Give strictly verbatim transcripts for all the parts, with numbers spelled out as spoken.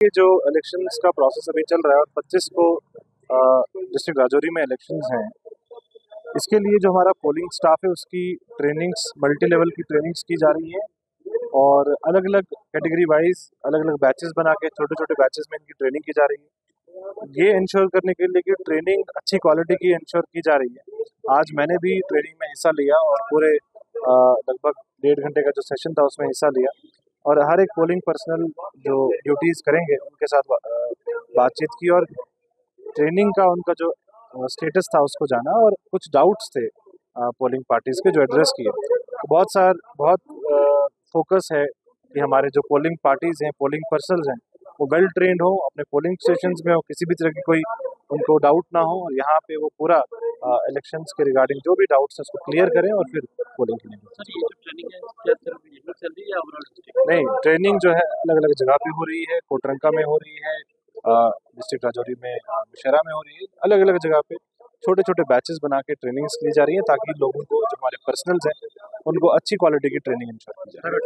देखिए, जो इलेक्शंस का प्रोसेस अभी चल रहा है और पच्चीस को डिस्ट्रिक्ट राजौरी में इलेक्शंस हैं, इसके लिए जो हमारा पोलिंग स्टाफ है उसकी ट्रेनिंग्स, मल्टी लेवल की ट्रेनिंग्स की जा रही है और अलग अलग कैटेगरी वाइज अलग अलग बैचेस बना के छोटे छोटे बैचेस में इनकी ट्रेनिंग की जा रही है। ये इंश्योर करने के लिए कि ट्रेनिंग अच्छी क्वालिटी की इंश्योर की जा रही है। आज मैंने भी ट्रेनिंग में हिस्सा लिया और पूरे लगभग डेढ़ घंटे का जो सेशन था उसमें हिस्सा लिया और हर एक पोलिंग पर्सनल जो ड्यूटीज़ करेंगे उनके साथ बातचीत की और ट्रेनिंग का उनका जो स्टेटस था उसको जाना और कुछ डाउट्स थे पोलिंग पार्टीज़ के जो एड्रेस किए। तो बहुत सार बहुत फोकस है कि हमारे जो पोलिंग पार्टीज़ हैं, पोलिंग पर्सनल्स हैं, वो वेल ट्रेंड हो, अपने पोलिंग स्टेशंस में हो, किसी भी तरह की कोई उनको डाउट ना हो और यहाँ पे वो पूरा इलेक्शंस के रिगार्डिंग जो भी डाउट्स हैं उसको क्लियर करें और फिर पोलिंग के लिए। नहीं, ट्रेनिंग जो है अलग अलग जगह पे हो रही है, कोटरंका में हो रही है, डिस्ट्रिक्ट राजौरी में, मुशहरा में हो रही है, अलग अलग जगह पे छोटे छोटे बैचेस बना के ट्रेनिंग्स ली जा रही है ताकि लोगों को, जो हमारे पर्सनल्स हैं, उनको अच्छी क्वालिटी की ट्रेनिंग इंश्योर की जाए।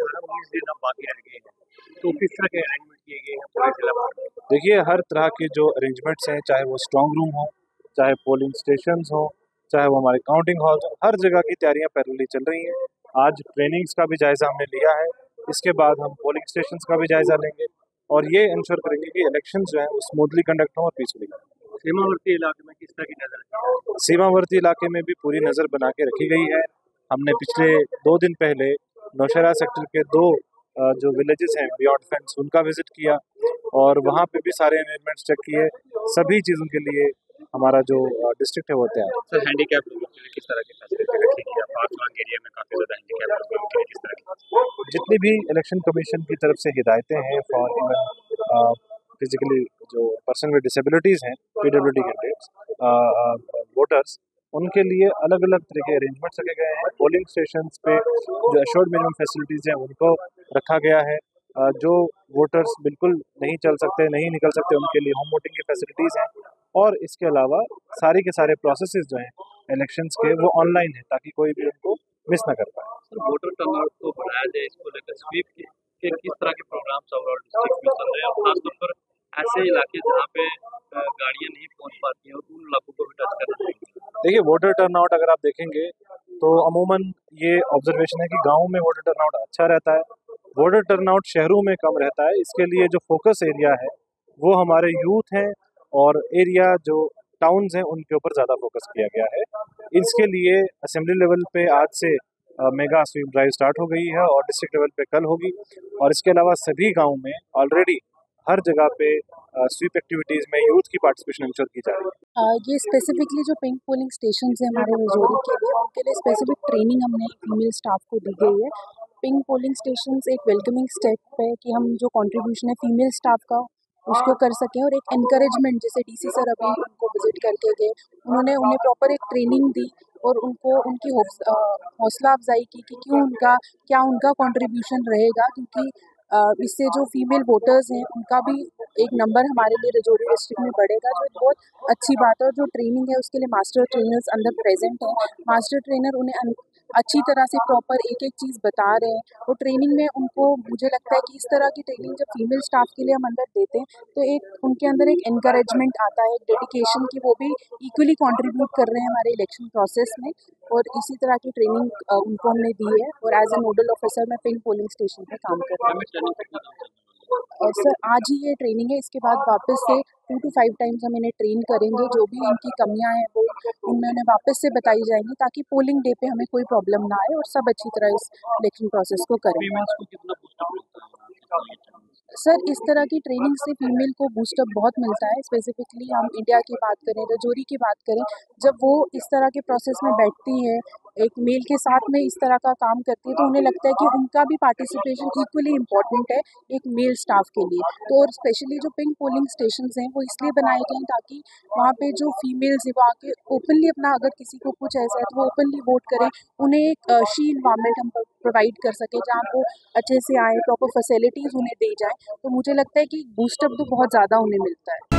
तो किस तरह के अरेंजमेंट किए गए हैं पूरे जिला में? देखिए, हर तरह के जो अरेंजमेंट्स हैं, चाहे वो स्ट्रॉन्ग रूम हो, चाहे पोलिंग स्टेशंस हो, चाहे वो हमारे काउंटिंग हॉल हो, हर जगह की तैयारियां पैरेलली चल रही हैं। आज ट्रेनिंग्स का भी जायजा हमने लिया है, इसके बाद हम पोलिंग स्टेशंस का भी जायजा लेंगे और ये इंश्योर करेंगे कि इलेक्शन जो है वो स्मूथली कंडक्ट हो और पीसफुली। सीमावर्ती इलाके में किस तरह की नजर है? सीमावर्ती इलाके में भी पूरी नज़र बना के रखी गई है। हमने पिछले दो दिन पहले नौशहरा सेक्टर के दो जो विलेजेस हैं बियॉन्ड फेंस, उनका विजिट किया और वहाँ पे भी सारे अरेंजमेंट्स चेक किए। सभी चीज़ों के लिए हमारा जो डिस्ट्रिक्ट है वो तैयार है। सर, हैंडीकैप लोगों के लिए किस तरह की फैसिलिटी रखी गई है? पार्क एरिया में काफ़ी ज़्यादा हैंडीकैप लोगों के लिए किस तरह की? जितनी भी इलेक्शन कमीशन की तरफ से हिदायतें हैं फॉर इवन फिजिकली जो पर्सन विद डिसेबिलिटीज़ हैं, पीडब्ल्यूडी कैंडिडेट्स, वोटर्स, उनके लिए अलग अलग तरह के अरेंजमेंट्स रखे गए हैं। पोलिंग स्टेशंस पे जो एश्योर्ड मिनिमम फैसिलिटीज़ हैं उनको रखा गया है। जो वोटर्स बिल्कुल नहीं चल सकते, नहीं निकल सकते, उनके लिए होम वोटिंग की फैसिलिटीज़ हैं और इसके अलावा सारे के सारे प्रोसेसेस जो हैं इलेक्शंस के वो ऑनलाइन है ताकि कोई भी उनको मिस ना कर पाए। सर, वोटर टर्नआउट को बढ़ाया जाए, इसको लेकर स्वीप के, के किस तरह के प्रोग्राम्स ओवरऑल डिस्ट्रिक्ट में चल रहे हैं और खासतौर पर ऐसे इलाके जहाँ पे गाड़ियाँ नहीं पहुँच पाती हैं और उन इलाकों को भी टच करना चाहिए? देखिए, वोटर टर्नआउट अगर आप देखेंगे तो अमूमन ये ऑब्जर्वेशन है कि गाँव में वोटर टर्नआउट अच्छा रहता है, वोटर टर्नआउट शहरों में कम रहता है। इसके लिए जो फोकस एरिया है वो हमारे यूथ हैं और एरिया जो टाउन्स हैं उनके ऊपर ज़्यादा फोकस किया गया है। इसके लिए असेंबली लेवल पे आज से मेगा स्वीप ड्राइव स्टार्ट हो गई है और डिस्ट्रिक्ट लेवल पे कल होगी और इसके अलावा सभी गाँव में ऑलरेडी हर जगह पे स्वीप एक्टिविटीज़ में यूथ की पार्टिसिपेशन इंश्योर की जा रही है। ये स्पेसिफिकली जो पिंक पोलिंग स्टेशन है हमारे राजौरी के लिए, उनके लिए स्पेसिफिक ट्रेनिंग हमने फीमेल स्टाफ को दी गई है। पिंक पोलिंग स्टेशन एक वेलकमिंग स्टेप है कि हम जो कंट्रीब्यूशन है फीमेल स्टाफ का उसको कर सकें और एक एनकरेजमेंट, जैसे डीसी सर अभी उनको विजिट करके गए, उन्होंने उन्हें प्रॉपर एक ट्रेनिंग दी और उनको उनकी हौसला अफजाई की कि क्यों उनका क्या उनका कंट्रीब्यूशन रहेगा, क्योंकि इससे जो फीमेल वोटर्स हैं उनका भी एक नंबर हमारे लिए राजौरी डिस्ट्रिक्ट में बढ़ेगा, जो एक बहुत अच्छी बात है। और जो ट्रेनिंग है उसके लिए मास्टर ट्रेनर्स अंदर प्रेजेंट हैं। मास्टर ट्रेनर उन्हें अच्छी तरह से प्रॉपर एक एक चीज़ बता रहे हैं और ट्रेनिंग में उनको, मुझे लगता है कि इस तरह की ट्रेनिंग जब फीमेल स्टाफ के लिए हम अंदर देते हैं तो एक उनके अंदर एक एनकरेजमेंट आता है, एक डेडिकेशन की वो भी इक्वली कंट्रीब्यूट कर रहे हैं हमारे इलेक्शन प्रोसेस में। और इसी तरह की ट्रेनिंग उनको हमने दी है और एज ए नोडल ऑफिसर मैं पिंक पोलिंग स्टेशन पर काम कर रही हूँ। और सर, आज ही ये ट्रेनिंग है, इसके बाद वापस से टू टू फाइव टाइम्स हम इन्हें ट्रेन करेंगे। जो भी इनकी कमियां हैं वो उनमें उन्हें वापस से बताई जाएंगी ताकि पोलिंग डे पे हमें कोई प्रॉब्लम ना आए और सब अच्छी तरह इस इलेक्शन प्रोसेस को करें। सर, इस तरह की ट्रेनिंग से फीमेल को बूस्टअप बहुत मिलता है। स्पेसिफिकली हम इंडिया की बात करें, राजौरी की बात करें, जब वो इस तरह के प्रोसेस में बैठती है, एक मेल के साथ में इस तरह का काम करती है, तो उन्हें लगता है कि उनका भी पार्टिसिपेशन इक्वली इम्पॉर्टेंट है एक मेल स्टाफ के लिए। तो और स्पेशली जो पिंक पोलिंग स्टेशंस हैं वो इसलिए बनाए गए हैं ताकि वहाँ पे जो फीमेल्स हैं वो आके ओपनली अपना, अगर किसी को कुछ ऐसा है तो वो ओपनली वोट करें। उन्हें एक शी इन्वायरमेंट हम प्रोवाइड कर सकें जहाँ वो अच्छे से आए, प्रॉपर फैसिलिटीज़ उन्हें दी जाए। तो मुझे लगता है कि बूस्टअप तो बहुत ज़्यादा उन्हें मिलता है।